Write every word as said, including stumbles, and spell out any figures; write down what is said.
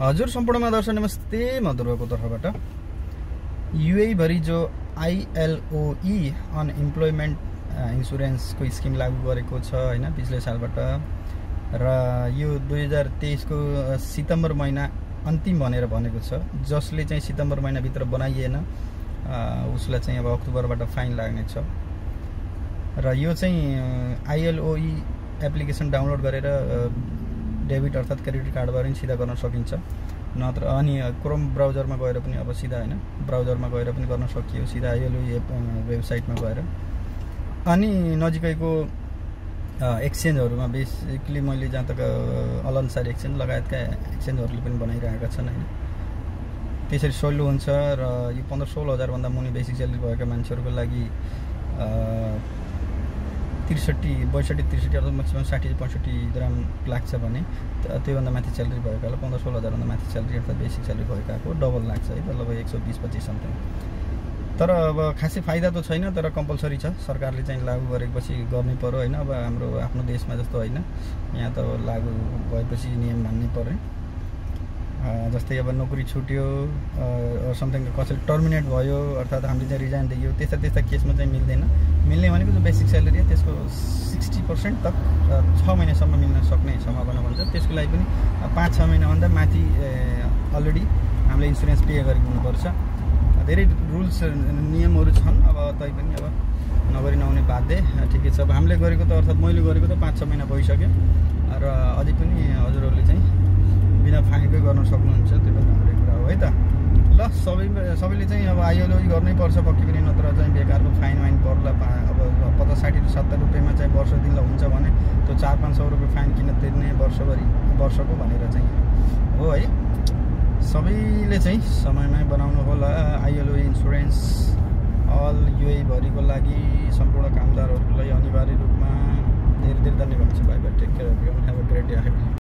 हजुर सम्पूर्ण दर्शक नमस्ते। म ध्रुवको तर्फबाट युएई भरि जो आईएलओई अनइम्प्लोइमेन्ट इन्सुरेन्सको स्किम लागू गरेको छ हैन पिछले सालबाट, र यो दुई हजार तेइस को सितम्बर महिना अन्तिम भनेर भनेको छ। जसले चाहिँ सितम्बर महिनाभित्र बनाइएन उसलाई चाहिँ अब अक्टोबरबाट फाइन लाग्ने छ। र यो चाहिँ आईएलओई एप्लिकेसन डाउनलोड गरेर डेबिट अर्थात क्रेडिट कार्डबाट पनि सिधा गर्न सकिन्छ। नत्र अनि क्रोम ब्राउजरमा गएर पनि अब सिधा हैन ब्राउजरमा गएर पनि गर्न सकियो सिधा आईएलओई वेबसाइटमा गएर। अनि नजिकैको एक्सचेन्जहरुमा बेसिकली मैले जहाँ तक अलनसार एक्सचेन्ज लगायतका एक्सचेन्जहरुले पनि बनाइरहेका छन् हैन। त्यसरी सजिलो हुन्छ र यो पन्ध्र सोह्र हजार भन्दा मुनि बेसिक स्यालेरी भएका मान्छेहरुको लागि त्रिसठी बैसठी त्रिसठी अथवा म्याक्सिमम साठी पैँसठी ग्राम लाग्छ भने त्योभन्दा माथि स्यालेरी भएकालाई पन्ध्र सोह्र हजार भन्दा माथि स्यालेरी अर्थात बेसिक स्यालेरी भएकाको डबल लाग्छ है, मतलब एक सौ बीस पच्चीस समथिङ। तर अब खासै फाइदा त छैन, तर कम्पलसरी छ। सरकारले चाहिँ लागू गरेपछि गर्नै पर्यो हैन। अब हाम्रो आफ्नो देशमा जस्तो हैन, यहाँ त लागू भएपछि नियम मान्नै पर्यो। जस्तै अब नोकरी छुट्यो समथिङ कसैले टर्मिनेट भयो अर्थात हामीले चाहिँ रिजाइन दियो, त्यस्ता त्यस्ता केसमा चाहिँ मिल्दैन। मिल्ने भनेको जो बेसिक स्यालेरी हो त्यसको सिक्सटी पर्सेन्ट तक छ महिनासम्म मिल्न सक्ने सम्भावना भन्छ। त्यसको लागि पनि पाँच छ महिनाभन्दा माथि अलरेडी हामीले इन्सुरेन्स पे गरेको हुनुपर्छ। धेरै रुल्स नियमहरू छन्। अब तैपनि अब नगरी नहुने बाध्य ठिकै छ। अब हामीले गरेको त अर्थात् मैले गरेको त पाँच छ महिना भइसक्यो र अझै पनि हजुरहरूले चाहिँ बिना फाइनकै गर्न सक्नुहुन्छ। त्यो पनि राम्रै कुरा हो है त। ल सबै सबैले चाहिँ अब आईएलओई गर्नै पर्छ पक्कै पनि, नत्र चाहिँ बेकारको फाइन वाइन पर्ला। अब पचास साठी सत्तर रुपियाँमा चाहिँ वर्ष दिँदा हुन्छ भने त्यो चार पाँच सौ रुपियाँ फाइन किन तिर्ने वर्षभरि वर्षको भनेर चाहिँ हो है। सबैले चाहिँ समयमै बनाउनु होला आईएलओई इन्सुरेन्स अल युएई भरिको लागि सम्पूर्ण कामदारहरूको लागि अनिवार्य रूपमा। धेरै धेरै धन्यवाद छ। Bye bye, take care everyone, have a great day.